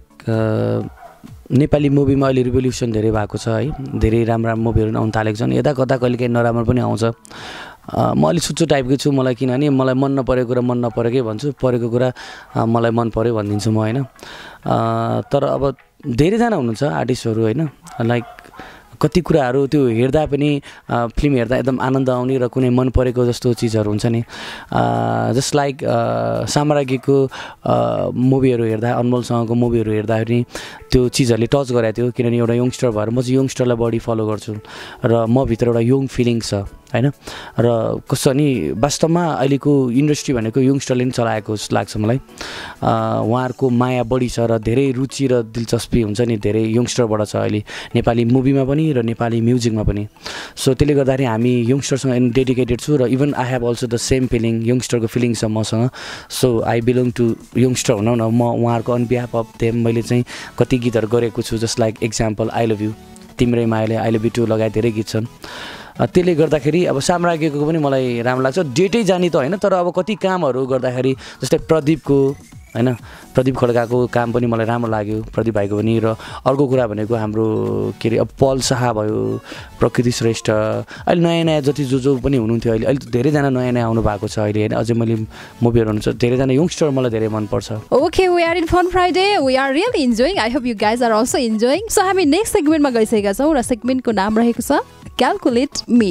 Speaker 1: नेपाली मुभीमा अहिले रिभोल्युसन धेरै भएको छ है, धेरै राम्रो राम्रो मुभीहरू आउनु थालेको छन्, यता कता कहिलेकाहीँ नराम्रो पनि आउँछ। म अलिक सुच्चो टाइपकै छु, मलाई किनभने मलाई मन नपरेको कुरा मन नपरेकै भन्छु, परेको कुरा मलाई मन पऱ्यो भनिदिन्छु म होइन। तर अब धेरैजना हुनुहुन्छ आर्टिस्टहरू होइन, लाइक कति कुराहरू त्यो हेर्दा पनि फिल्म हेर्दा एकदम आनन्द आउने र कुनै मन परेको जस्तो चिजहरू हुन्छ नि। जस्ट लाइक साम्राज्ञीको मुभीहरू हेर्दा, अनमोलसँगको मुभीहरू हेर्दाखेरि त्यो चिजहरूले टच गराएको थियो, किनभने एउटा यङ्स्टर भएर म चाहिँ यङ्स्टरलाई बढी फलो गर्छु र म भित्र एउटा यङ फिलिङ छ होइन। र कस्तो नि वास्तवमा अहिलेको इन्डस्ट्री भनेको यङ्स्टरले पनि चलाएको जस्तो लाग्छ मलाई। उहाँहरूको माया बढी छ र धेरै रुचि र दिलचस्पी हुन्छ नि धेरै यङ्स्टरबाट छ अहिले नेपाली मुभीमा पनि र नेपाली म्युजिकमा पनि। सो त्यसले गर्दाखेरि हामी यङ्स्टरसँग डेडिकेटेड छु र even I have also the same feeling, यङ्स्टरको फिलिङ छ मसँग। So I belong to youngster भनौँ न, म उहाँहरूको अन बिहाफ अफ देम मैले चाहिँ कति गीतहरू गरेको छु। Just like example I love you, तिम्रै मायाले, आई लभ यु टु लगायत धेरै गीत छन्। त्यसले गर्दाखेरि अब साम्राज्ञीको पनि मलाई राम्रो लाग्छ। डेटै जाने त होइन, तर अब कति कामहरू गर्दाखेरि जस्तै प्रदीपको होइन, प्रदीप खड्काको काम पनि मलाई राम्रो लाग्यो, प्रदीप भाइको पनि। र अर्को कुरा भनेको हाम्रो के अरे अब पल शाह भयो, प्रकृति श्रेष्ठ, अहिले नयाँ नयाँ जति जो पनि हुनुहुन्थ्यो अहिले अहिले धेरैजना नयाँ नयाँ आउनु भएको छ अहिले होइन। अझै मैले मुभीहरू हुनुहुन्छ, धेरैजना यङ्स्टर मलाई धेरै मनपर्छ।
Speaker 2: Okay, we are in fun Friday, we are really enjoying, I hope you guys are also enjoying. So हामी नेक्स्ट सेगमेन्टमा गइसकेका छौँ र सेगमेन्टको नाम रहेको छ क्यालकुलेट मी।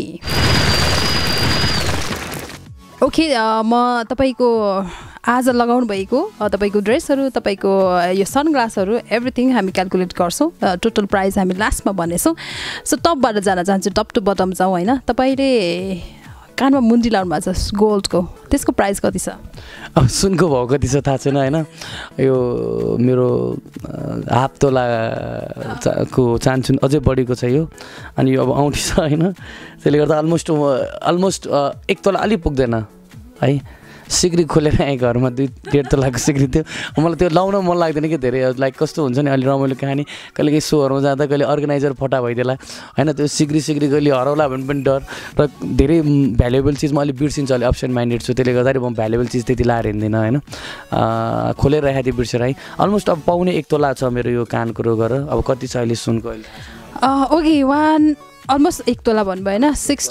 Speaker 2: ओके, म तपाईँको आज लगाउनु भएको तपाईँको ड्रेसहरू, तपाईँको यो सनग्लासहरू, एभ्रिथिङ हामी क्यालकुलेट गर्छौँ। टोटल प्राइस हामी लास्टमा भनेछौँ। सो टपबाट जान चाहन्छु, टप टु बटम जाउँ होइन। तपाईँले कानमा मुन्डी लाउनु भएको छ गोल्डको, त्यसको प्राइस कति छ?
Speaker 1: अब सुनको भाउ कति छ थाहा छैन होइन। यो मेरो हाफ तोलाको चाहन्छु, अझै बढीको छ यो। अनि यो अब औँठी छ होइन, त्यसले गर्दा अलमोस्ट 1 तोला अलिक पुग्दैन है। सिक्री खोलेर आएँ घरमा 2.5 तोलाको सिक्री थियो, मलाई त्यो लाउन मन लाग्दैन कि धेरै। लाइक कस्तो हुन्छ नि अलि रमाइलो कहानी, कहिले काहीँ सोहरूमा जाँदा कहिले अर्गनाइजर फटा भइदिएला होइन, त्यो सिक्री कहिले हराउला भने पनि डर। र धेरै भ्यालुएबल चिज म अलिक बिर्सिन्छु, अलिक अप्सन माइन्डेड छु, त्यसले गर्दाखेरि म भ्यालुएबल चिज त्यति लाएर हिँड्दिनँ होइन। खोलेर राखेको थिएँ बिर्सेर है। अलमोस्ट अब पाउने 1 तोला छ मेरो यो कानको गरेर। अब कति छ अहिले सुनको अहिले?
Speaker 2: ओके, अलमोस्ट 1 तोला भन्नुभयो होइन,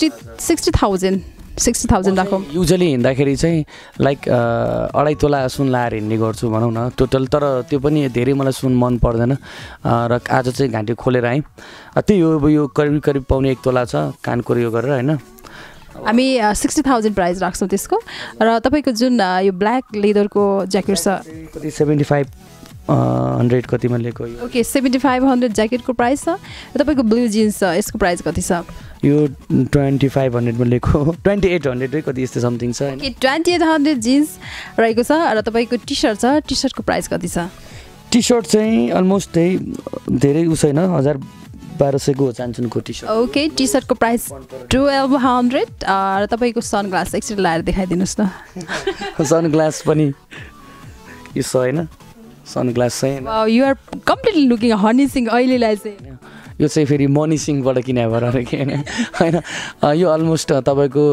Speaker 2: 60,000 राखौँ।
Speaker 1: युजली हिँड्दाखेरि चाहिँ लाइक 2.5 तोला सुन लाएर हिँड्ने गर्छु भनौँ न टोटल। तर त्यो पनि धेरै मलाई सुन मन पर्दैन र आज चाहिँ घाँटी खोलेर आएँ। त्यही हो, अब यो करिब पाउने 1 तोला छ कानको यो गरेर होइन।
Speaker 2: हामी 60,000 प्राइस राख्छौँ त्यसको। र तपाईँको जुन यो ब्ल्याक लेदरको ज्याकेट छ
Speaker 1: कति 7500 कतिमा लिएको यो?
Speaker 2: ओके, 7500 ज्याकेटको प्राइस छ। तपाईँको ब्लू जिन्स छ, यसको प्राइस कति छ?
Speaker 1: यो 2500मा लिएको, 2800 कति यस्तो समथिङ छ।
Speaker 2: ओके, 2800 जिन्स रहेको छ। र तपाईँको टी सर्ट छ, टी सर्टको प्राइस कति छ?
Speaker 1: टी सर्ट चाहिँ अलमोस्ट त्यही धेरै उ छैन, 1000 1200 को चान्चुनको टी सर्ट
Speaker 2: ओके टी सर्टको प्राइस 1200 र तपाईँको सनग्लास एकचोटि लाएर देखाइदिनुहोस् न
Speaker 1: सनग्लास पनि यो छ होइन सनग्लास चाहिँ
Speaker 2: you are completely looking Honey Singh अहिलेलाई चाहिँ
Speaker 1: यो चाहिँ फेरि मनी सिंहबाट किने भएर के होइन यो अलमोस्ट तपाईँको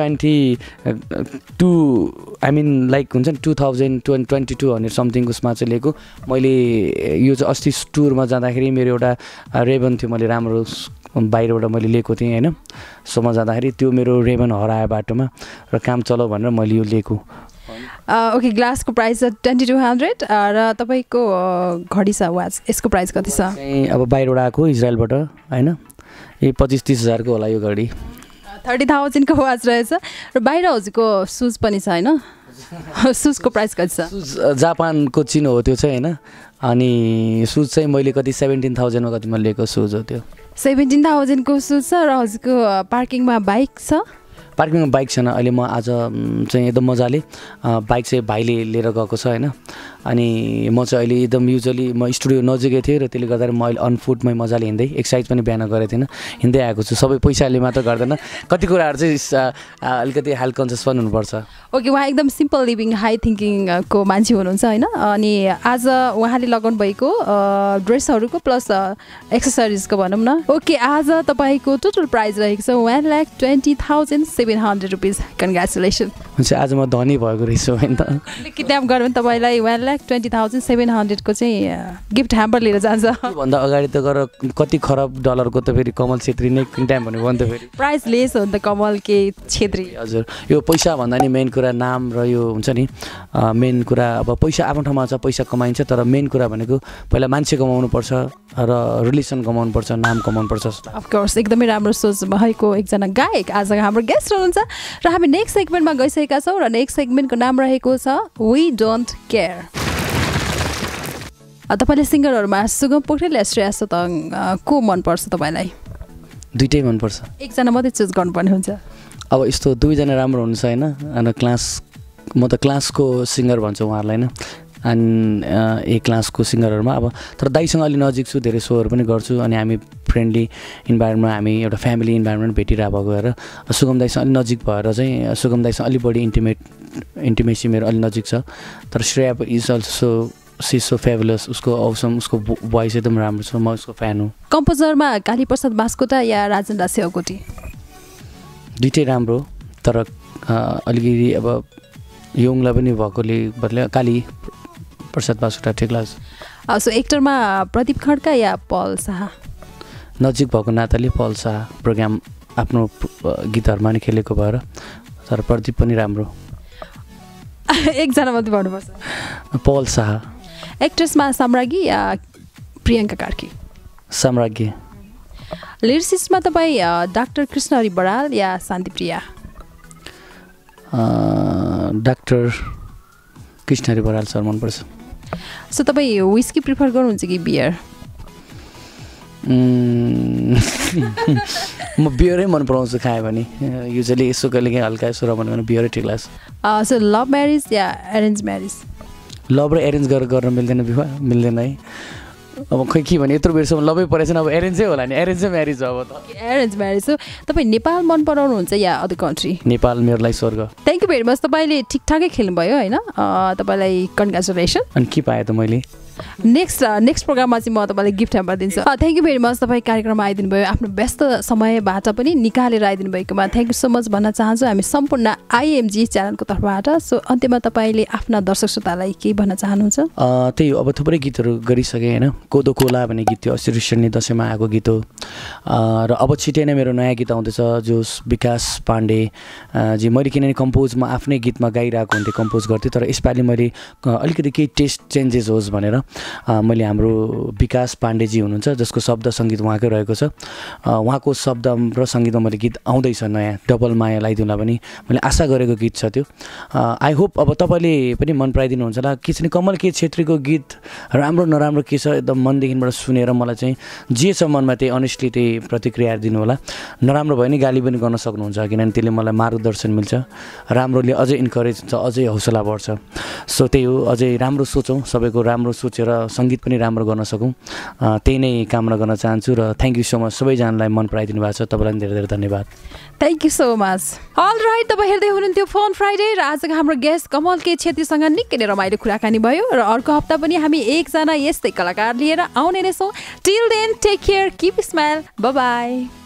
Speaker 1: 22 आई मिन लाइक हुन्छ नि 2022 समथिङ उसमा चाहिँ लिएको मैले यो चाहिँ अस्ति टुरमा जाँदाखेरि मेरो एउटा रेबन थियो मैले राम्रो बाहिरबाट मैले लिएको थिएँ होइन सोमा जाँदाखेरि त्यो मेरो रेबन हरायो बाटोमा र काम चलाऊ भनेर मैले यो लिएको
Speaker 2: ओके ग्लासको प्राइस 2200 र तपाईँको घडी छ वाच यसको प्राइस कति छ
Speaker 1: अब बाहिरबाट आएको इजरायलबाट होइन ए 25-30 हजारको होला यो घडी
Speaker 2: 30,000 को वाच रहेछ र बाहिर हजुरको सुज पनि छ होइन सुजको प्राइस कति छ
Speaker 1: सुज जापानको चिनो हो त्यो चाहिँ होइन अनि सुज चाहिँ मैले कति 17,000 मा कतिमा लिएको सुज हो त्यो
Speaker 2: 17,000 को सुज छ र हजुरको पार्किङमा बाइक छ
Speaker 1: पार्किङमा बाइक छैन अहिले म आज चाहिँ एकदम मजाले बाइक चाहिँ भाइले लिएर गएको छ होइन अनि म चाहिँ अहिले एकदम युजली म स्टुडियो नजिकै थिएँ र त्यसले गर्दाखेरि म अहिले अनफुटमै मजाले हिँड्दै एक्सर्साइज पनि बिहान गरेको थिइनँ हिँड्दै आएको छु सबै पैसाले मात्र गर्दैन कति कुराहरू चाहिँ अलिकति हेल्थ कन्सियस पनि हुनुपर्छ
Speaker 2: ओके उहाँ एकदम सिम्पल लिभिङ हाई थिङ्किङको मान्छे हुनुहुन्छ होइन अनि आज उहाँले लगाउनु भएको ड्रेसहरूको प्लस एक्सेसरिजको भनौँ न ओके आज तपाईँको टोटल प्राइस रहेको छ 1,20,700 रुपिस कङ्ग्रेचुलेसन
Speaker 1: हुन्छ आज म धनी भएको रहेछु होइन त
Speaker 2: किडन्याप गऱ्यो भने तपाईँलाई 1,20,700 को चाहिँ गिफ्ट ह्याम्पर लिएर जान्छ
Speaker 1: भन्दा अगाडि त गएर कति खरब डलरको त फेरि कमल छेत्री नै किडन्याप भनेको भने त फेरि
Speaker 2: प्राइस लेस हो नि त कमल के छेत्री
Speaker 1: हजुर यो पैसा भन्दा नि मेन कुरा नाम र यो हुन्छ नि मेन कुरा अब पैसा आफ्नो ठाउँमा छ पैसा कमाइन्छ तर मेन कुरा भनेको पहिला मान्छे कमाउनु पर्छ र रिलेसन कमाउनु पर्छ नाम कमाउनु पर्छ
Speaker 2: अफकोर्स एकदमै राम्रो सोच भएको एकजना गायक आज हाम्रो गेस्ट हुनुहुन्छ र हामी नेक्स्ट सेगमेन्टमा गइसकेका छौँ र नेक्स्ट सेगमेन्टको नाम रहेको छ वी डोन्ट केयर तपाईँले सिङ्गरहरूमा सुगम पोखरेल या श्रेया सतङ को मनपर्छ तपाईँलाई
Speaker 1: दुइटै मनपर्छ
Speaker 2: एकजना मात्रै चुज गर्नुपर्ने हुन्छ
Speaker 1: अब यस्तो दुईजना राम्रो हुन्छ होइन अनि म त क्लासको सिङ्गर भन्छु उहाँहरूलाई होइन अनि ए क्लासको सिङ्गरहरूमा अब तर दाइसँग अलि नजिक छु धेरै सोहरू पनि गर्छु अनि हामी फ्रेन्डली इन्भाइरोमेन्टमा हामी एउटा फ्यामिली इन्भाइरोमेन्ट भेटिरहेको भएर सुगम दाइसँग अलि नजिक भएर चाहिँ सुगम दाइसँग अलिक बढी इन्टिमेसी मेरो अलि नजिक छ तर Shreya is also see so fabulous उसको अवसम उसको भोइस एकदम राम्रो छ म उसको फ्यान हो
Speaker 2: कम्पोजरमा कालीप्रसाद बास्कोटा या राजेन दास सेवकोटी
Speaker 1: दुइटै राम्रो तर अलिकति अब यङलाई पनि भएकोले बदला काली प्रसाद बास्कोटा ठिक लाग्छ
Speaker 2: सो एक्टरमा प्रदीप खड्का या पल शाह
Speaker 1: नजिक भएको नाताले पल शाह प्रोग्राम आफ्नो गीतहरूमा नि खेलेको भएर तर प्रदीप पनि राम्रो
Speaker 2: एकजना मात्रै भन्नुपर्छ
Speaker 1: पल शाह
Speaker 2: एक्ट्रेसमा सम्राज्ञी या प्रियङ्का कार्की
Speaker 1: सम्राज्ञी
Speaker 2: लिरिसिस्टमा तपाईँ डाक्टर कृष्णहरि बराल या शान्तिप्रिया
Speaker 1: डाक्टर कृष्णहरि बराल सर मनपर्छ
Speaker 2: सो तपाईँ विस्की प्रिफर गर्नुहुन्छ कि बियर
Speaker 1: म बियरै मन पराउँछु खायो भने युजली यसो कहिले काहीँ हल्का यसो रमाउनु भने बियरै ठिक लाग्छ
Speaker 2: सो लभ म्यारिज या एरेन्ज म्यारिज
Speaker 1: लभ र एरेन्ज गरेर गर्न मिल्दैन विवाह मिल्दैन है अब खै के भने यत्रो बेरसम्म लभै परेछ अब एरेन्जै होला नि एरेन्जै म्यारिज अब त
Speaker 2: एरेन्ज म्यारिज हो तपाईँ नेपाल मन पराउनुहुन्छ या अदर कन्ट्री
Speaker 1: नेपाल मेरो लागि स्वर्ग
Speaker 2: थ्याङ्क यू भेरी मच तपाईँले ठिकठाकै खेल्नुभयो होइन तपाईँलाई कङ्ग्रेचुलेसन
Speaker 1: अनि के पाएँ त मैले
Speaker 2: नेक्स्ट प्रोग्राममा चाहिँ म तपाईँलाई गिफ्ट ह्याम्पर दिन्छु थ्याङ्क यू भेरी मच तपाईँ कार्यक्रममा आइदिनु भयो आफ्नो व्यस्त समयबाट पनि निकालेर आइदिनु भएकोमा थ्याङ्क यू सो मच भन्न चाहन्छु हामी सम्पूर्ण आइएमजी च्यानलको तर्फबाट सो अन्त्यमा तपाईँले आफ्ना दर्शक श्रोतालाई के भन्न चाहनुहुन्छ
Speaker 1: त्यही हो अब थुप्रै गीतहरू गरिसकेँ होइन कोदो कोला भन्ने गीत थियो अस्ति रिसेन्टली दसैँमा आएको गीत हो र अब छिटै नै मेरो नयाँ गीत आउँदैछ जो विकास पाण्डे जी मैले किनभने कम्पोज म आफ्नै गीतमा गाइरहेको हुन्थेँ कम्पोज गर्थेँ तर यसपालि मैले अलिकति केही टेस्ट चेन्जेस होस् भनेर मैले हाम्रो विकास पाण्डेजी हुनुहुन्छ जसको शब्द सङ्गीत उहाँकै रहेको छ उहाँको शब्द र सङ्गीतमा मैले गीत आउँदैछ नयाँ डबल माया लगाइदिउँला पनि मैले आशा गरेको गीत छ त्यो आई होप अब तपाईँले पनि मन पराइदिनु हुन्छ होला के छ नि कमल के छेत्रीको गीत राम्रो नराम्रो के छ एकदम मनदेखिबाट सुनेर मलाई चाहिँ जे छ मनमा त्यही अनेस्टली त्यही प्रतिक्रिया दिनु होला नराम्रो भयो भने गाली पनि गर्न सक्नुहुन्छ किनभने त्यसले मलाई मार्गदर्शन मिल्छ राम्रोले अझै इन्करेज हुन्छ अझै हौसला बढ्छ सो त्यही हो अझै राम्रो सोचौँ सबैको राम्रो सोच सोचेर सङ्गीत पनि राम्रो गर्न सकौँ त्यही नै कामना गर्न चाहन्छु र थ्याङ्क यू सो मच सबैजनालाई मन पराइदिनु भएको छ तपाईँलाई धेरै धेरै धन्यवाद
Speaker 2: thank you so much all right तपाईँ हेर्दै हुनुहुन्थ्यो फोन फ्राइडे र आजको हाम्रो गेस्ट कमल के छेत्रीसँग निकै नै रमाइलो कुराकानी भयो र अर्को हप्ता पनि हामी एकजना यस्तै कलाकार लिएर आउने नै छौँ till then take care keep smile bye by